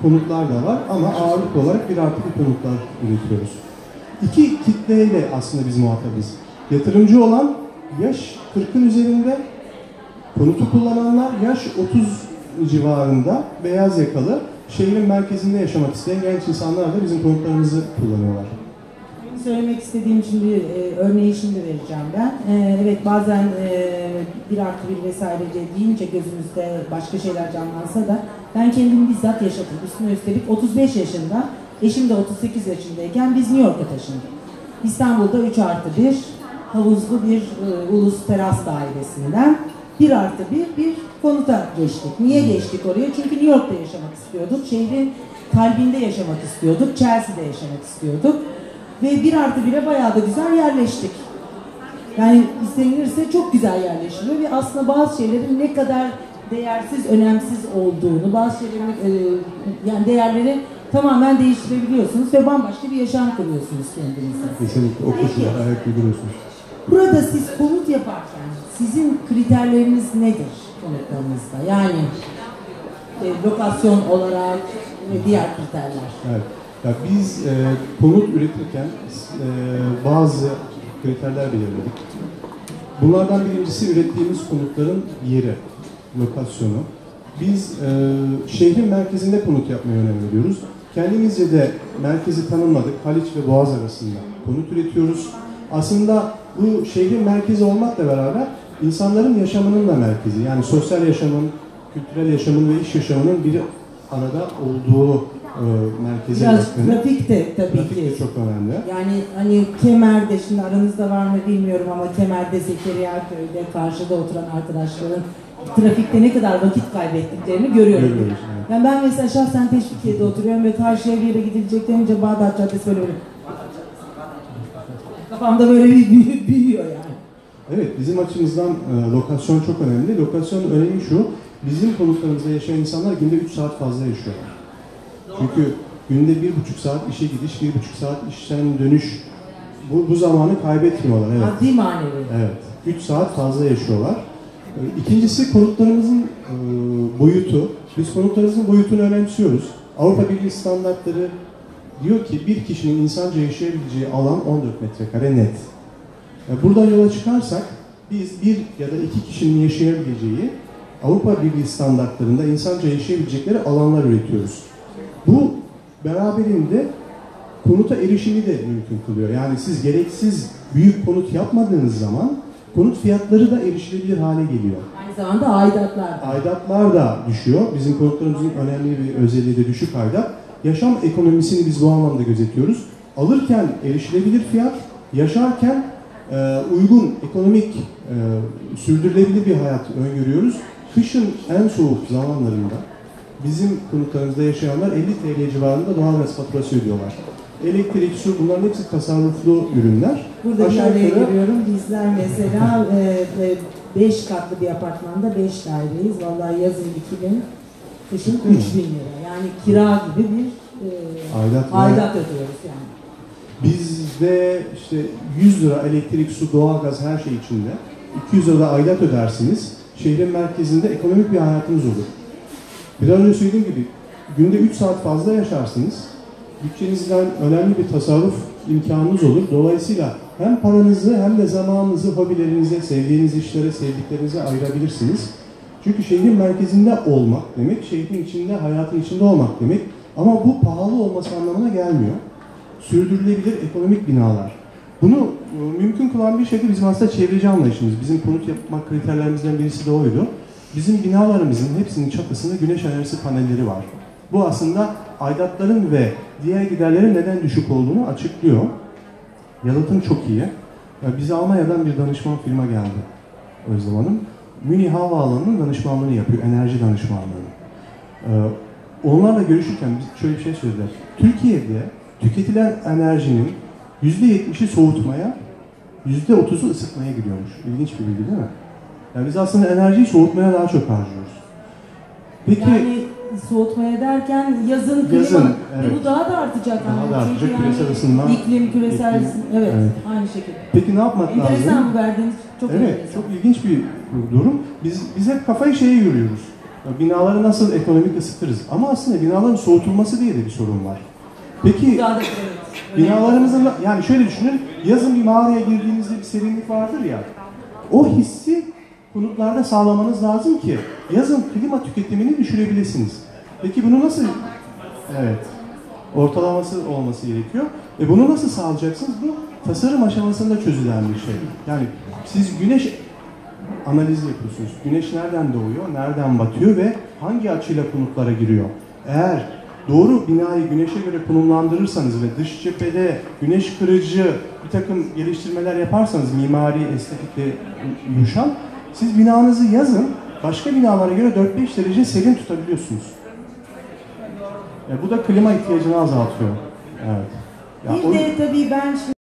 konutlar da var ama ağırlık olarak 1+1 konutlar üretiyoruz. İki kitleyle aslında biz muhatabız. Yatırımcı olan yaş 40'ın üzerinde, konutu kullananlar yaş 30 civarında, beyaz yakalı, şehrin merkezinde yaşamak isteyen genç insanlar da bizim konutlarımızı kullanıyorlar. Söylemek istediğim için bir örneği şimdi vereceğim ben. Evet, bazen 1+1 vesaire deyince gözümüzde başka şeyler canlansa da ben kendim bizzat yaşadım. Üstüne üstelik 35 yaşında, eşim de 38 yaşındayken biz New York'a taşındık. İstanbul'da 3+1 havuzlu bir ulus teras dairesinden 1+1 bir konuta geçtik. Niye geçtik oraya? Çünkü New York'ta yaşamak istiyorduk. Şehrin kalbinde yaşamak istiyorduk. Chelsea'de yaşamak istiyorduk. Ve 1+1'e bayağı da güzel yerleştik. Yani istenilirse çok güzel yerleşiliyor ve aslında bazı şeylerin ne kadar değersiz, önemsiz olduğunu, bazı şeylerin yani değerleri tamamen değiştirebiliyorsunuz ve bambaşka bir yaşam kuruyorsunuz kendinize. Kesinlikle o koşulda ayak uyduruyorsunuz. Burada siz konut yaparken sizin kriterleriniz nedir konutlarınızda? Yani lokasyon olarak ve diğer kriterler. Evet. Ya biz konut üretirken bazı kriterler belirledik. Bunlardan birincisi ürettiğimiz konutların yeri, lokasyonu. Biz şehrin merkezinde konut yapmaya önem veriyoruz. Kendimizce de merkezi tanımladık. Haliç ve Boğaz arasında konut üretiyoruz. Aslında bu şehrin merkezi olmakla beraber insanların yaşamının da merkezi. Yani sosyal yaşamın, kültürel yaşamın ve iş yaşamının bir arada olduğu merkeze biraz yakın. trafik de tabii trafik ki. De çok önemli. Yani hani Kemer'de, şimdi aranızda var mı bilmiyorum ama Kemer'de, Zekeriya Köy'de karşıda oturan arkadaşların trafikte ne kadar vakit kaybettiklerini görüyorum. Evet. Yani ben mesela şahsen Teşvikiye'de oturuyorum ve karşıya bir yere gidilecek denince Bağdat Caddesi böyle kafamda böyle bir büyüyor yani. Evet, bizim açımızdan lokasyon çok önemli. Lokasyonun önemi şu, bizim konutlarımızda yaşayan insanlar günde 3 saat fazla yaşıyorlar. Çünkü günde 1,5 saat işe gidiş, 1,5 saat işten dönüş, bu zamanı kaybetmiyorlar. Evet. Maddi manevi. Evet, 3 saat fazla yaşıyorlar. İkincisi konutlarımızın boyutu. Biz konutlarımızın boyutunu önemsiyoruz. Avrupa Birliği standartları diyor ki bir kişinin insanca yaşayabileceği alan 14 metrekare net. Buradan yola çıkarsak biz bir ya da iki kişinin yaşayabileceği Avrupa Birliği standartlarında insanca yaşayabilecekleri alanlar üretiyoruz. Bu beraberinde konuta erişimi de mümkün kılıyor. Yani siz gereksiz büyük konut yapmadığınız zaman konut fiyatları da erişilebilir hale geliyor. Aynı zamanda aidatlar. Aidatlar da düşüyor. Bizim konutlarımızın önemli bir özelliği de düşük aidat. Yaşam ekonomisini biz bu anlamda gözetiyoruz. Alırken erişilebilir fiyat, yaşarken uygun, ekonomik, sürdürülebilir bir hayat öngörüyoruz. Kışın en soğuk zamanlarında bizim konutlarımızda yaşayanlar 50 TL civarında doğalgaz faturası ödüyorlar. Elektrik, su, bunların hepsi tasarruflu ürünler. Burada şöyle görüyorum, bizler mesela 5 katlı bir apartmanda 5 daireyiz. Vallahi yazın 2.000, kışın 3.000 lira. Yani kira gibi bir aidat ödüyoruz yani. Bizde işte 100 lira elektrik, su, doğalgaz her şey içinde. 200 lira da aidat ödersiniz. Şehrin merkezinde ekonomik bir hayatınız olur. Biraz önce söylediğim gibi günde 3 saat fazla yaşarsınız. Bütçenizden önemli bir tasarruf imkanınız olur. Dolayısıyla hem paranızı hem de zamanınızı hobilerinize, sevdiğiniz işlere, sevdiklerinize ayırabilirsiniz. Çünkü şehrin merkezinde olmak demek, şehrin içinde, hayatın içinde olmak demek. Ama bu pahalı olması anlamına gelmiyor. Sürdürülebilir ekonomik binalar. Bunu mümkün kılan bir şey de bizim aslında çevreci anlayışımız. Bizim konut yapmak kriterlerimizden birisi de oydu. Bizim binalarımızın hepsinin çatısında güneş enerjisi panelleri var. Bu aslında aidatların ve diğer giderlerin neden düşük olduğunu açıklıyor. Yalıtım çok iyi. Bize Almanya'dan bir danışman firma geldi Özlem Hanım. Münih Havaalanı'nın danışmanlığını yapıyor, enerji danışmanlığını. Onlarla görüşürken şöyle bir şey söylediler. Türkiye'de tüketilen enerjinin %70'i soğutmaya, %30'u ısıtmaya gidiyormuş. İlginç bir bilgi değil mi? Yani biz aslında enerjiyi soğutmaya daha çok harcıyoruz. Peki, yani soğutmaya derken yazın klima, evet. Bu daha da artacak. Daha da artacak, yani küresel ısınma. İklim, küresel evet, aynı şekilde. Peki ne yapmak lazım? Enteresan bu verdiğiniz, çok evet, enteresan. çok ilginç bir durum. Biz hep kafayı şeye yürüyoruz. Binaları nasıl ekonomik ısıtırız? Ama aslında binaların soğutulması diye de bir sorun var. Peki Daha da binalarımızın, yani şöyle düşünün, yazın bir mağaraya girdiğinizde bir serinlik vardır ya, o hissi konutlarda sağlamanız lazım ki yazın klima tüketimini düşürebilirsiniz. Peki bunu nasıl? Evet. Ortalaması olması gerekiyor. Bunu nasıl sağlayacaksınız? Bu tasarım aşamasında çözülen bir şey. Yani siz güneş analizi yapıyorsunuz. Güneş nereden doğuyor, nereden batıyor ve hangi açıyla konutlara giriyor? Eğer doğru binayı güneşe göre konumlandırırsanız ve dış cephede güneş kırıcı bir takım geliştirmeler yaparsanız, mimari, estetikle uyuşan, siz binanızı yazın başka binalara göre 4-5 derece serin tutabiliyorsunuz. Bu da klima ihtiyacını azaltıyor. Evet. Bir de tabii ben